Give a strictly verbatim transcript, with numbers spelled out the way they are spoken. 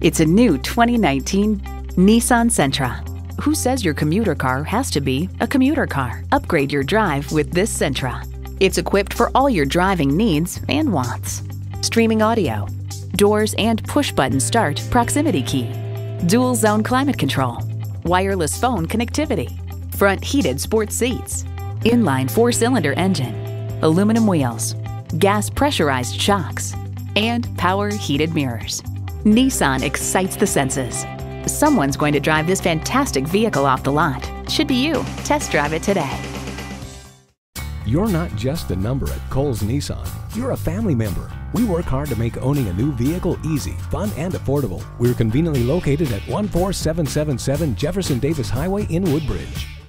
It's a new twenty nineteen Nissan Sentra. Who says your commuter car has to be a commuter car? Upgrade your drive with this Sentra. It's equipped for all your driving needs and wants. Streaming audio, doors and push-button start proximity key, dual zone climate control, wireless phone connectivity, front heated sports seats, inline four-cylinder engine, aluminum wheels, gas pressurized shocks, and power heated mirrors. Nissan excites the senses. Someone's going to drive this fantastic vehicle off the lot. Should be you. Test drive it today. You're not just a number at Cowles Nissan. You're a family member. We work hard to make owning a new vehicle easy, fun, and affordable. We're conveniently located at one four seven seven seven Jefferson Davis Highway in Woodbridge.